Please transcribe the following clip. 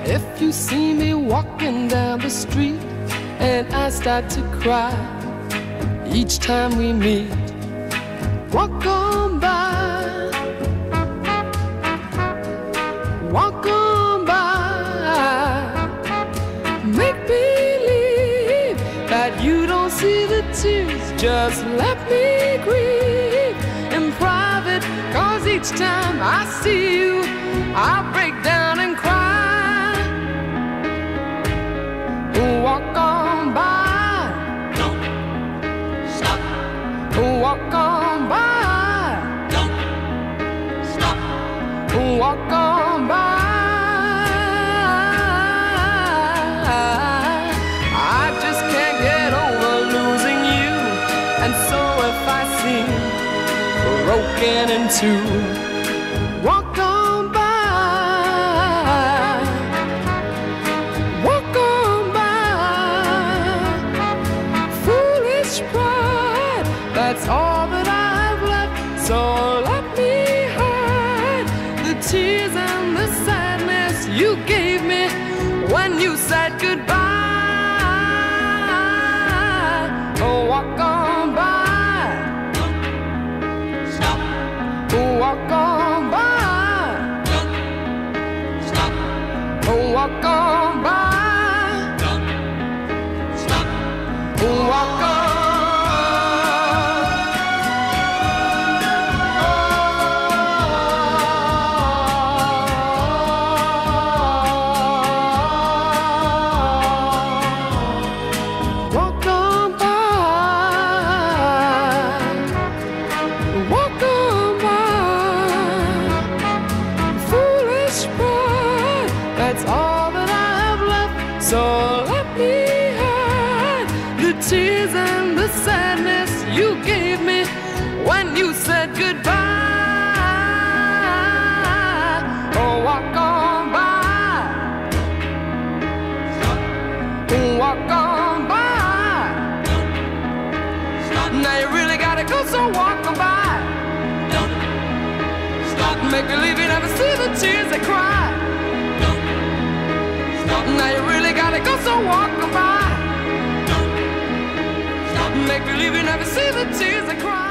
If you see me walking down the street and I start to cry each time we meet, walk on by, walk on by. Make believe that you don't see the tears. Just let me grieve in private, 'cause each time I see you, I break down and cry. Walk on by, Don't stop, walk on by, don't stop. walk on by. I just can't get over losing you, and so if I seem broken in two, walk on by, walk on by. Foolish pride, that's all that I've left. So let me hide the tears and the sadness you gave me when you said goodbye. Oh, walk on by, Stop, walk on by, don't stop, walk on by, don't stop. walk on. Walk on by, walk on by. Foolish pride, that's all that I have left. So let me hide the tears and the sadness you gave me when you said goodbye. Oh, walk on by, walk on by. Stop, Now you really gotta go, so walk on by. don't stop, Make believe you never see the tears that cry. don't stop, Now you really gotta go, so walk on by. don't stop. Make believe you never see the tears that cry.